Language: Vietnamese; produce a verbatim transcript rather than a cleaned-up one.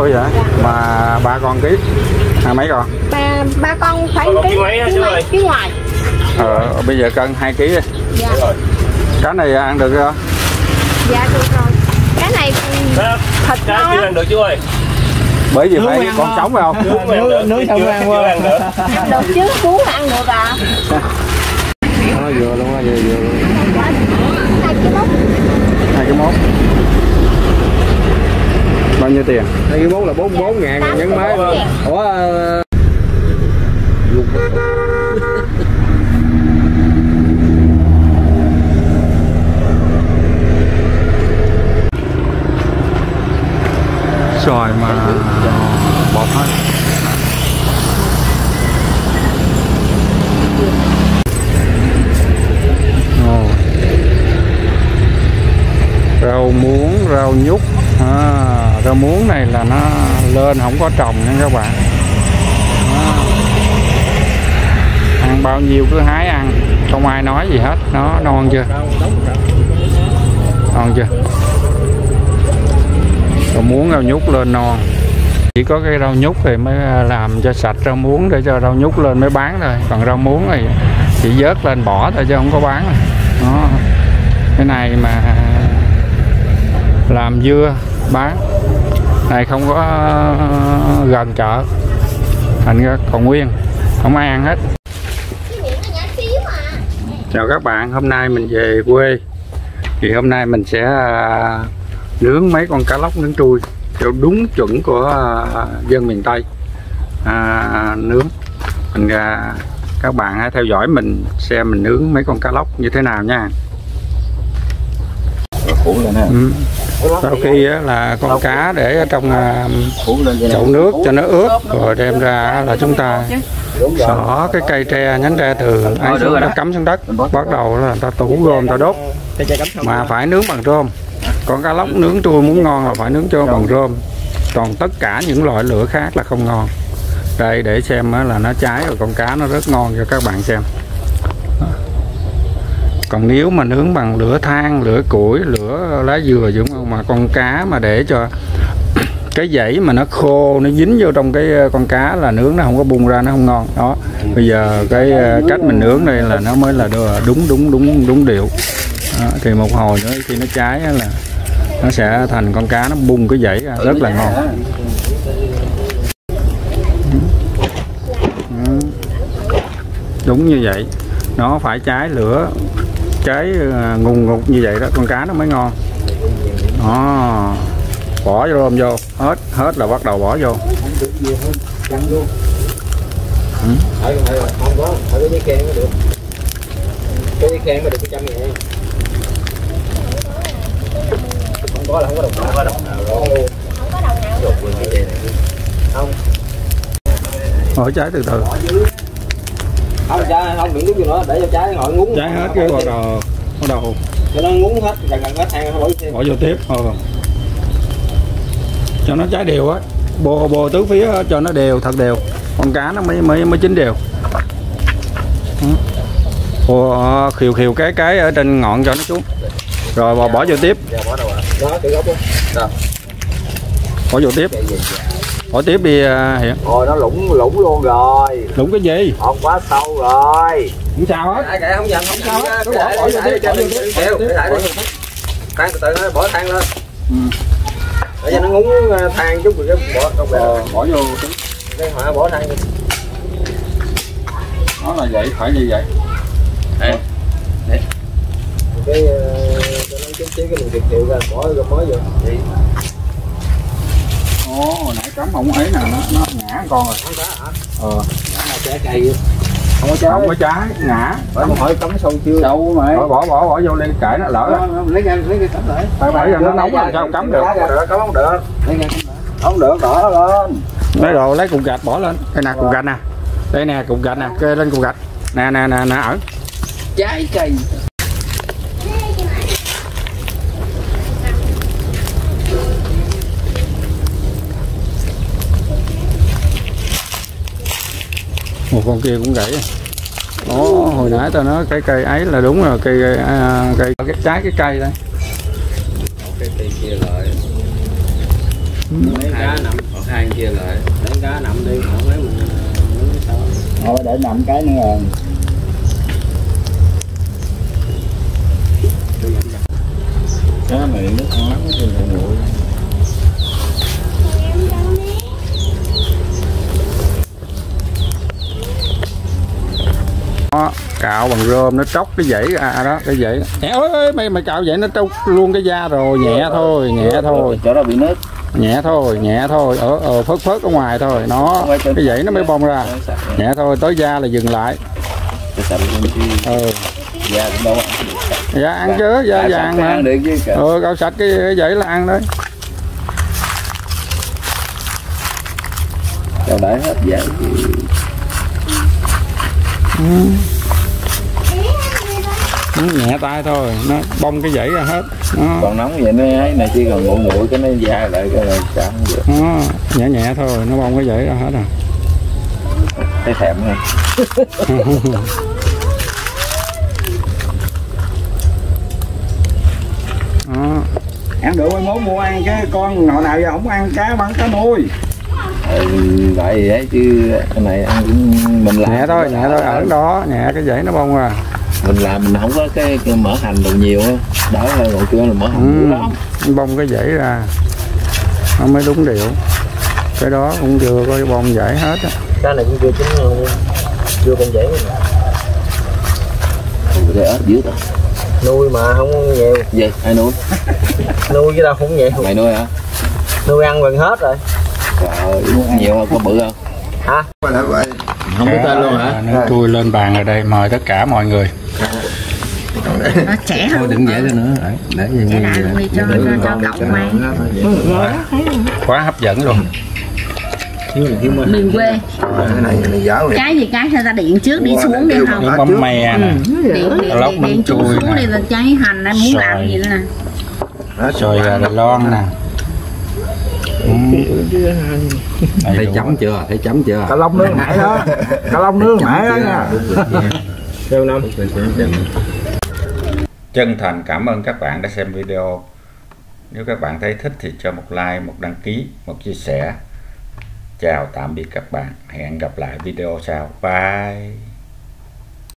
vậy? Dạ. Mà ba con ký à, mấy con? Ba ba con phải ký ký mấy ký ngoài. Ờ bây giờ cân hai ký đi. Dạ. Cá này ăn được không? Dạ được rồi. Cái này thịt cá chưa ăn được chú ơi. Bởi vì phải con trống phải không? Nướng nướng không ăn qua. Ăn được. Ăn được chứ, cuốn ăn được à. Nó vừa luôn á, vừa vừa luôn. Hai cái mốt. Hai cái mốt. Bao nhiêu tiền? Hai cái mốt là bốn mươi bốn ngàn nhấn máy. Ủa xoài mà bọt hết. Oh. Rau muống, rau nhút à, rau muống này là nó lên không có trồng nha các bạn. Đó. Ăn bao nhiêu cứ hái ăn, không ai nói gì hết. Nó non chưa? Non chưa? Rau muống, rau nhút lên non. Chỉ có cái rau nhút thì mới làm cho sạch rau muống để cho rau nhút lên mới bán thôi. Còn rau muống thì chỉ vớt lên bỏ thôi chứ không có bán. Đó. Cái này mà làm dưa bán. Này không có gần chợ, thành ra còn nguyên, không ai ăn hết. Chào các bạn, hôm nay mình về quê. Thì hôm nay mình sẽ nướng mấy con cá lóc nướng trui theo đúng chuẩn của dân miền Tây à, nướng. Mình các bạn hãy theo dõi mình xem mình nướng mấy con cá lóc như thế nào nha. Ừ. Sau khi là con cá để ở trong chậu nước cho nó ướt rồi đem ra là chúng ta xỏ cái cây tre, nhánh tre từ ấy xuống, nó cắm xuống đất, bắt đầu là ta tủ rơm ta đốt, mà phải nướng bằng rơm. Con cá lóc nướng trui muốn ngon là phải nướng cho bằng rơm, còn tất cả những loại lửa khác là không ngon. Đây để xem là nó cháy rồi con cá nó rất ngon cho các bạn xem. Còn nếu mà nướng bằng lửa than, lửa củi, lửa lá dừa đúng không, mà con cá mà để cho cái dãy mà nó khô, nó dính vô trong cái con cá là nướng nó không có bung ra, nó không ngon. Đó, bây giờ cái cách mình nướng đây là nó mới là đúng đúng đúng đúng điệu. Đó, thì một hồi nữa khi nó cháy là nó sẽ thành con cá nó bung cái dãy ra rất là ngon. Đúng như vậy, nó phải cháy lửa cháy ngùn ngụt như vậy đó con cá nó mới ngon. Đó, bỏ rơm vô hết hết là bắt đầu bỏ vô. Ừ. Không có, phải cái giấy khen mới được. Cái giấy khen mới được một trăm ngàn. Không có là không có đồng nào, không có đồng nào rồi. Không. Hỏi trái từ từ. Không trái, không đừng chút nữa để cho trái ngồi ngúng. Trái hết cái bắt đầu bắt đầu. Cho nó ngúng hết, gần gần hết than bỏ vô. Bỏ vô tiếp. Ờ. Cho nó cháy đều á, bồ bồ tứ phía cho nó đều, thật đều, con cá nó mới mới mới chín đều. Bồ khiều khiều cái cái ở trên ngọn cho nó xuống, rồi bỏ, bỏ vô tiếp. Bỏ vô tiếp, bỏ tiếp đi Hiện. Rồi nó lũng lũng luôn rồi. Lũng cái gì? Không quá sâu rồi. Không sao hết. Ai kệ không dần không sao hết. Cứ bỏ bỏ vô tiếp, bỏ vô tiếp. Than từ từ nó bỏ than lên. Ừ. Để cho nó ngúng than chút rồi cái bỏ trong ờ, bỏ vô cái hỏa bỏ than. Nó là vậy, phải như vậy. Đây. Đây. Cái cho nó chút xíu cái mình chịu ra bỏ rồi mới vô. Vậy. Ồ, hồi nãy cắm không ấy nè, nó nó ngã con rồi. Không có hả? Ờ. Ngã là trái cây. Không có trái. Không có trái, ngã. Phải một hỏi cắm sâu chưa? Sâu mà. Bỏ bỏ bỏ bỏ vô lên cãi nó lỡ đó. Lấy ra lấy cái cắm lại. Tại bởi giờ nó nóng làm sao cắm được. Không được, không được. Lấy ra không được, đỏ lên. Lấy đồ lấy cục gạch bỏ lên. Đây nè cục gạch nè. Đây nè cục gạch nè, kê lên cục gạch. Nè nè nè nè ở. Trái cây. Một con kia cũng gãy. Đó, hồi nãy tao nói cái cây ấy là đúng rồi, cây cây, à, cây cái trái cái cây đây. Cái cây kia lại. Mấy cá nằm. chia lại để cá nằm đi không lấy mình sao thôi để nằm cái nữa rồi cá này nó ăn lắm trên đầu nguội. Đó, cạo bằng rơm nó tróc cái dãy à đó cái dãy ôi ơi mày mày cạo vậy nó tróc luôn cái da rồi nhẹ thôi nhẹ thôi chỗ đó bị nước nhẹ thôi nhẹ thôi ở ở phớt phớt ở ngoài thôi nó cái dãy nó mới bong ra nhẹ thôi tới da là dừng lại ừ. da cũng đâu dạ ăn chứ da vàng mà ừ cạo sạch cái, cái dãy là ăn đấy cạo đãi hết da ừ. Nhẹ tay thôi nó bong cái dãy ra hết đó. Còn nóng vậy nó ấy này chỉ còn nguội nguội cái nó da lại cái này chả không được đó. Nhẹ nhẹ thôi nó bong cái dãy ra hết rồi thấy thèm nha. Đó. Ăn được mai mốt mua ăn chứ con hồi nào giờ không ăn cá bắn cá nuôi ừ, vậy gì ấy chứ cái này ăn cũng mình làm nhẹ thôi nhẹ thôi ở đó nhẹ cái dãy nó bong ra mình làm mình không có cái, cái mỡ hành đồ nhiều á đỡ hơn hồi kia là mỡ hành ừ, lắm bong cái dãy ra nó mới đúng điệu cái đó cũng chưa có bong dãy hết á cái này cũng chưa chín chưa bong dãy cái ớt dữ rồi nuôi mà không nhiều gì ai nuôi nuôi chứ đâu không nhiều mày nuôi hả nuôi ăn gần hết rồi trời nhiều không có bự không hả không biết tên luôn hả nó chui lên bàn ở đây mời tất cả mọi người nó trẻ hơn đừng vẽ nữa để để để lại luôn đi cho cho cậu mang quá hấp dẫn luôn miền quê cái gì cái sao ta điện trước đi xuống đi không những bông mè nè điện điện lóc điện, bánh điện chút chui xuống nè. đi là cháy hành em muốn làm gì nữa nè rồi là Đài Loan nè ừ. thấy chấm chưa thấy chấm chưa Cá lông nướng mãi đó, cá lông nướng mãi đó nha. theo năm Chân thành cảm ơn các bạn đã xem video. Nếu các bạn thấy thích thì cho một like, một đăng ký, một chia sẻ. Chào tạm biệt các bạn. Hẹn gặp lại video sau. Bye.